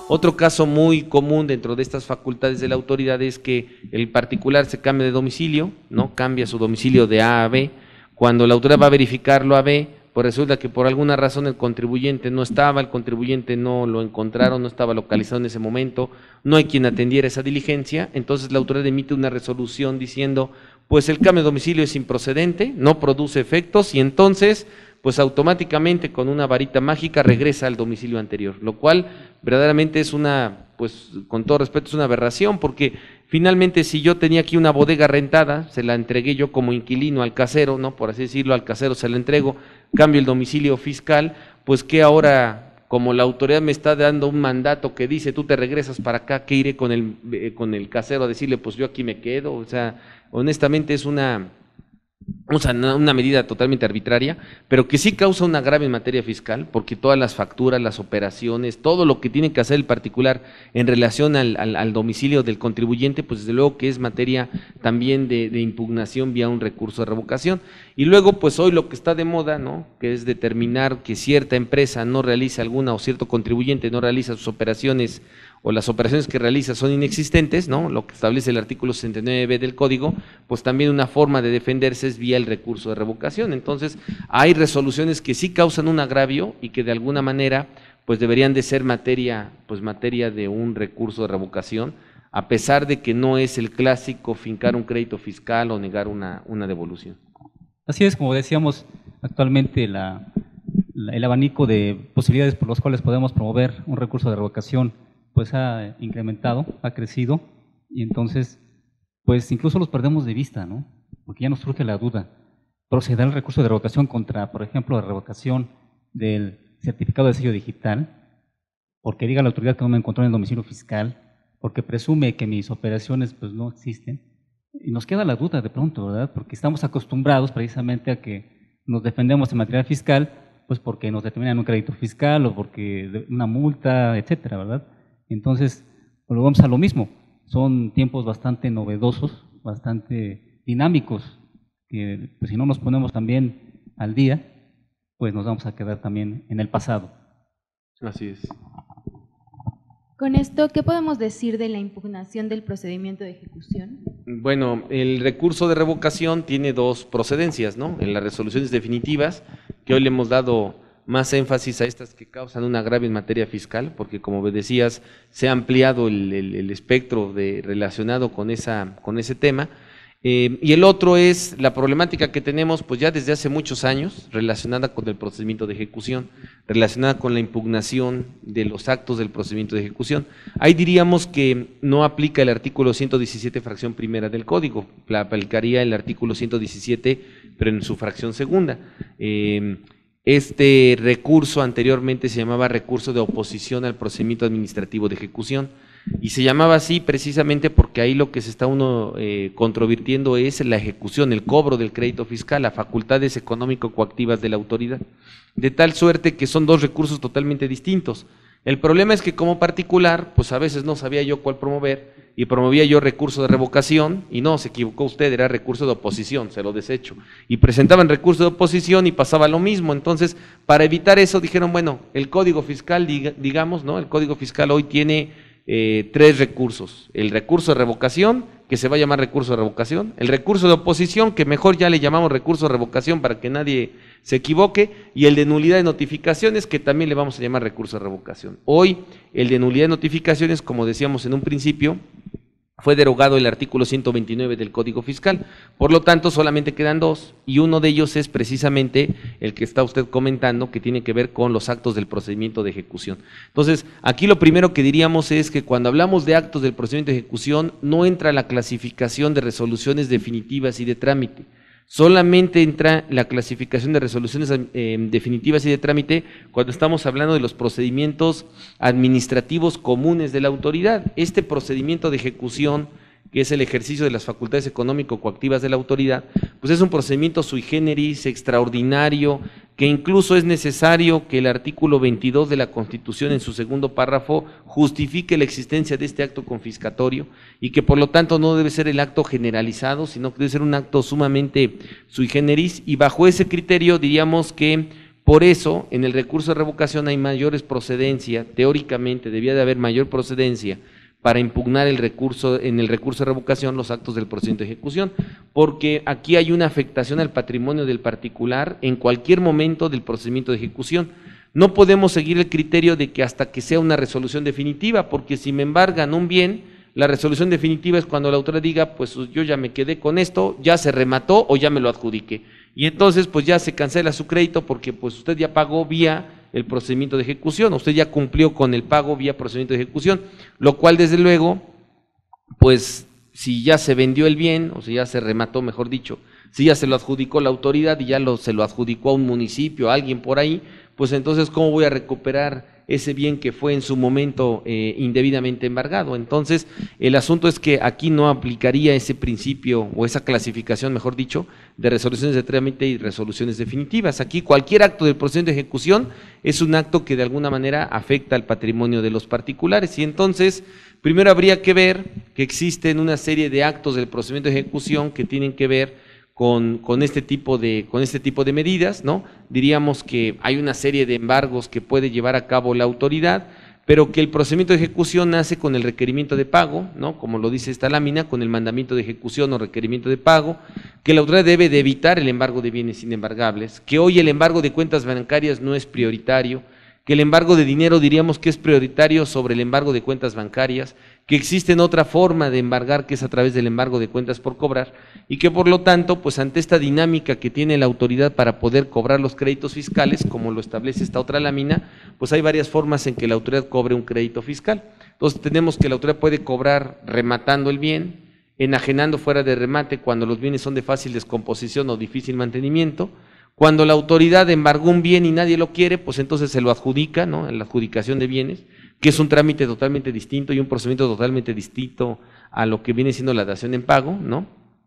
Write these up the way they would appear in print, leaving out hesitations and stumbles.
Otro caso muy común dentro de estas facultades de la autoridad es que el particular se cambia de domicilio, ¿no? Cambia su domicilio de A a B. Cuando la autoridad va a verificarlo a B, pues resulta que por alguna razón el contribuyente no estaba, el contribuyente no lo encontraron, no estaba localizado en ese momento, no hay quien atendiera esa diligencia, entonces la autoridad emite una resolución diciendo, pues el cambio de domicilio es improcedente, no produce efectos y entonces, pues automáticamente con una varita mágica regresa al domicilio anterior, lo cual verdaderamente es una, pues con todo respeto, es una aberración, porque finalmente si yo tenía aquí una bodega rentada, se la entregué yo como inquilino al casero, ¿no? Por así decirlo, al casero se la entrego, cambio el domicilio fiscal, pues que ahora, como la autoridad me está dando un mandato que dice, tú te regresas para acá, ¿qué iré con el casero a decirle, pues yo aquí me quedo? O sea, honestamente es una medida totalmente arbitraria, pero que sí causa un agravio en materia fiscal, porque todas las facturas, las operaciones, todo lo que tiene que hacer el particular en relación al domicilio del contribuyente, pues desde luego que es materia también de impugnación vía un recurso de revocación. Y luego, pues hoy lo que está de moda, ¿no? Que es determinar que cierta empresa no realiza alguna o cierto contribuyente no realiza sus operaciones o las operaciones que realiza son inexistentes, ¿no? Lo que establece el artículo 69b del Código, pues también una forma de defenderse es vía el recurso de revocación. Entonces, hay resoluciones que sí causan un agravio y que de alguna manera pues deberían de ser materia de un recurso de revocación, a pesar de que no es el clásico fincar un crédito fiscal o negar una devolución. Así es, como decíamos, actualmente el abanico de posibilidades por las cuales podemos promover un recurso de revocación pues ha incrementado, ha crecido, y entonces pues incluso los perdemos de vista, ¿no? Porque ya nos surge la duda, proceder el recurso de revocación contra, por ejemplo, la revocación del certificado de sello digital, porque diga la autoridad que no me encontró en el domicilio fiscal, porque presume que mis operaciones pues no existen, y nos queda la duda de pronto, ¿verdad? Porque estamos acostumbrados precisamente a que nos defendemos en materia fiscal, pues porque nos determinan un crédito fiscal o porque una multa, etcétera, ¿verdad? Entonces, volvemos a lo mismo, son tiempos bastante novedosos, bastante dinámicos, que pues, si no nos ponemos también al día, pues nos vamos a quedar también en el pasado. Así es. Con esto, ¿qué podemos decir de la impugnación del procedimiento de ejecución? Bueno, el recurso de revocación tiene dos procedencias, ¿no? En las resoluciones definitivas, que hoy le hemos dado más énfasis a estas que causan un agravio en materia fiscal, porque como decías, se ha ampliado el espectro relacionado con ese tema, y el otro es la problemática que tenemos pues ya desde hace muchos años, relacionada con el procedimiento de ejecución, relacionada con la impugnación de los actos del procedimiento de ejecución. Ahí diríamos que no aplica el artículo 117, fracción primera del Código, aplicaría el artículo 117, pero en su fracción segunda. Este recurso anteriormente se llamaba recurso de oposición al procedimiento administrativo de ejecución y se llamaba así precisamente porque ahí lo que se está controvirtiendo es la ejecución, el cobro del crédito fiscal, las facultades económico-coactivas de la autoridad, de tal suerte que son dos recursos totalmente distintos. El problema es que como particular, pues a veces no sabía yo cuál promover y promovía yo recurso de revocación y no, se equivocó usted, era recurso de oposición, se lo desecho. Y presentaban recurso de oposición y pasaba lo mismo. Entonces, para evitar eso dijeron, bueno, el Código Fiscal, digamos, ¿no? El Código Fiscal hoy tiene tres recursos. El recurso de revocación, que se va a llamar recurso de revocación, el recurso de oposición, que mejor ya le llamamos recurso de revocación para que nadie se equivoque, y el de nulidad de notificaciones, que también le vamos a llamar recurso de revocación. Hoy, el de nulidad de notificaciones, como decíamos en un principio, fue derogado el artículo 129 del Código Fiscal, por lo tanto solamente quedan dos, y uno de ellos es precisamente el que está usted comentando, que tiene que ver con los actos del procedimiento de ejecución. Entonces, aquí lo primero que diríamos es que cuando hablamos de actos del procedimiento de ejecución, no entra la clasificación de resoluciones definitivas y de trámite. Solamente entra la clasificación de resoluciones definitivas y de trámite cuando estamos hablando de los procedimientos administrativos comunes de la autoridad. Este procedimiento de ejecución, que es el ejercicio de las facultades económico-coactivas de la autoridad, pues es un procedimiento sui generis, extraordinario, que incluso es necesario que el artículo 22 de la Constitución en su segundo párrafo justifique la existencia de este acto confiscatorio y que por lo tanto no debe ser el acto generalizado, sino que debe ser un acto sumamente sui generis, y bajo ese criterio diríamos que por eso en el recurso de revocación hay mayores procedencia, teóricamente debía de haber mayor procedencia para impugnar el recurso, en el recurso de revocación, los actos del procedimiento de ejecución, porque aquí hay una afectación al patrimonio del particular en cualquier momento del procedimiento de ejecución. No podemos seguir el criterio de que hasta que sea una resolución definitiva, porque si me embargan un bien, la resolución definitiva es cuando la autoridad diga, pues yo ya me quedé con esto, ya se remató o ya me lo adjudiqué. Y entonces pues ya se cancela su crédito porque pues usted ya pagó vía el procedimiento de ejecución, usted ya cumplió con el pago vía procedimiento de ejecución, lo cual desde luego, pues si ya se vendió el bien, o si ya se remató, mejor dicho, si ya se lo adjudicó la autoridad y ya se lo adjudicó a un municipio, a alguien por ahí, pues entonces ¿cómo voy a recuperar ese bien que fue en su momento indebidamente embargado? Entonces, el asunto es que aquí no aplicaría ese principio, o esa clasificación, mejor dicho, de resoluciones de trámite y resoluciones definitivas. Aquí cualquier acto del procedimiento de ejecución es un acto que de alguna manera afecta al patrimonio de los particulares, y entonces, primero habría que ver que existen una serie de actos del procedimiento de ejecución que tienen que ver con este tipo de medidas, ¿no? Diríamos que hay una serie de embargos que puede llevar a cabo la autoridad, pero que el procedimiento de ejecución nace con el requerimiento de pago, ¿no? Como lo dice esta lámina, con el mandamiento de ejecución o requerimiento de pago, que la autoridad debe de evitar el embargo de bienes inembargables, que hoy el embargo de cuentas bancarias no es prioritario, que el embargo de dinero diríamos que es prioritario sobre el embargo de cuentas bancarias, que existe otra forma de embargar que es a través del embargo de cuentas por cobrar, y que por lo tanto, pues ante esta dinámica que tiene la autoridad para poder cobrar los créditos fiscales, como lo establece esta otra lámina, pues hay varias formas en que la autoridad cobre un crédito fiscal. Entonces tenemos que la autoridad puede cobrar rematando el bien, enajenando fuera de remate cuando los bienes son de fácil descomposición o difícil mantenimiento. Cuando la autoridad embargó un bien y nadie lo quiere, pues entonces se lo adjudica, ¿no? En la adjudicación de bienes, que es un trámite totalmente distinto y un procedimiento totalmente distinto a lo que viene siendo la dación en pago, ¿no?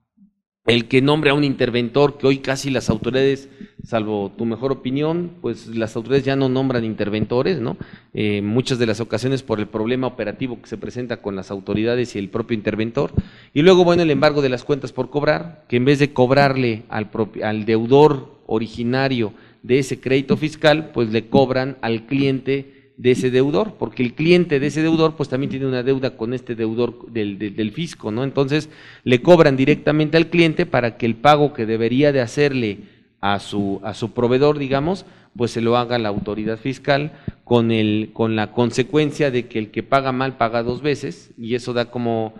El que nombre a un interventor, que hoy casi las autoridades, salvo tu mejor opinión, pues las autoridades ya no nombran interventores, ¿no? Muchas de las ocasiones por el problema operativo que se presenta con las autoridades y el propio interventor. Y luego, bueno, el embargo de las cuentas por cobrar, que en vez de cobrarle al deudor originario de ese crédito fiscal, pues le cobran al cliente de ese deudor, porque el cliente de ese deudor pues también tiene una deuda con este deudor del fisco, ¿no? Entonces le cobran directamente al cliente para que el pago que debería de hacerle a su proveedor, digamos, pues se lo haga la autoridad fiscal con la consecuencia de que el que paga mal paga dos veces, y eso da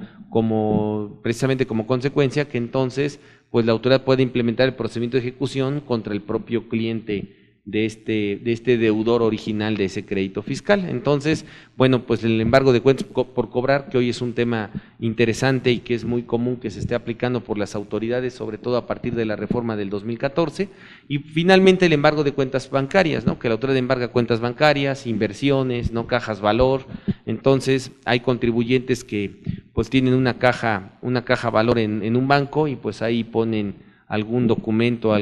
precisamente como consecuencia que entonces pues la autoridad puede implementar el procedimiento de ejecución contra el propio cliente de este deudor original de ese crédito fiscal. Entonces, bueno, pues el embargo de cuentas por cobrar, que hoy es un tema interesante y que es muy común que se esté aplicando por las autoridades, sobre todo a partir de la reforma del 2014, y finalmente el embargo de cuentas bancarias, ¿no? Que la autoridad embarga cuentas bancarias, inversiones, no cajas valor. Entonces, hay contribuyentes que pues tienen una caja valor en un banco y pues ahí ponen algún documento,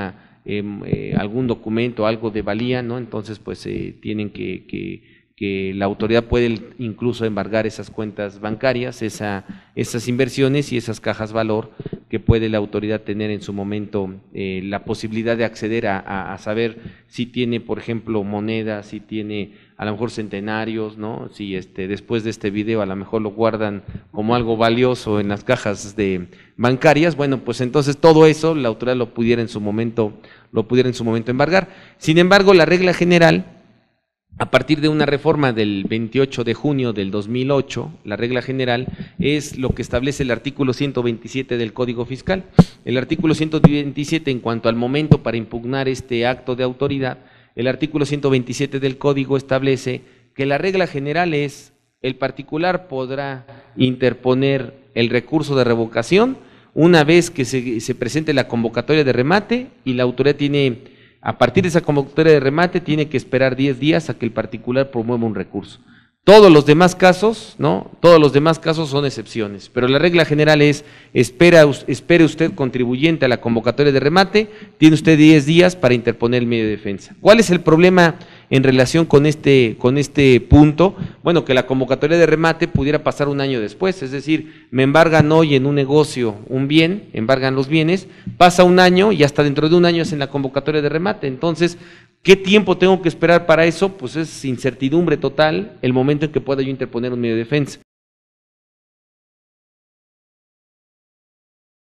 algún documento, algo de valía, ¿no? Entonces, pues tienen que la autoridad puede incluso embargar esas cuentas bancarias, esas inversiones y esas cajas valor que puede la autoridad tener en su momento la posibilidad de acceder a saber si tiene, por ejemplo, monedas, si tiene a lo mejor centenarios, ¿no? Si después de este video a lo mejor lo guardan como algo valioso en las cajas bancarias, bueno, pues entonces todo eso la autoridad lo pudiera en su momento embargar. Sin embargo, la regla general, a partir de una reforma del 28 de junio del 2008, la regla general es lo que establece el artículo 127 del Código Fiscal. El artículo 127, en cuanto al momento para impugnar este acto de autoridad, el artículo 127 del Código establece que la regla general es: el particular podrá interponer el recurso de revocación una vez que se presente la convocatoria de remate, y la autoridad tiene, a partir de esa convocatoria de remate, tiene que esperar 10 días a que el particular promueva un recurso. Todos los demás casos, ¿no? Todos los demás casos son excepciones, pero la regla general es: espere usted, contribuyente, a la convocatoria de remate, tiene usted 10 días para interponer el medio de defensa. ¿Cuál es el problema en relación con este punto? Bueno, que la convocatoria de remate pudiera pasar un año después, es decir, me embargan hoy en un negocio un bien, embargan los bienes, pasa un año y hasta dentro de un año hacen la convocatoria de remate. Entonces, ¿Qué tiempo tengo que esperar para eso? Pues es incertidumbre total el momento en que pueda yo interponer un medio de defensa.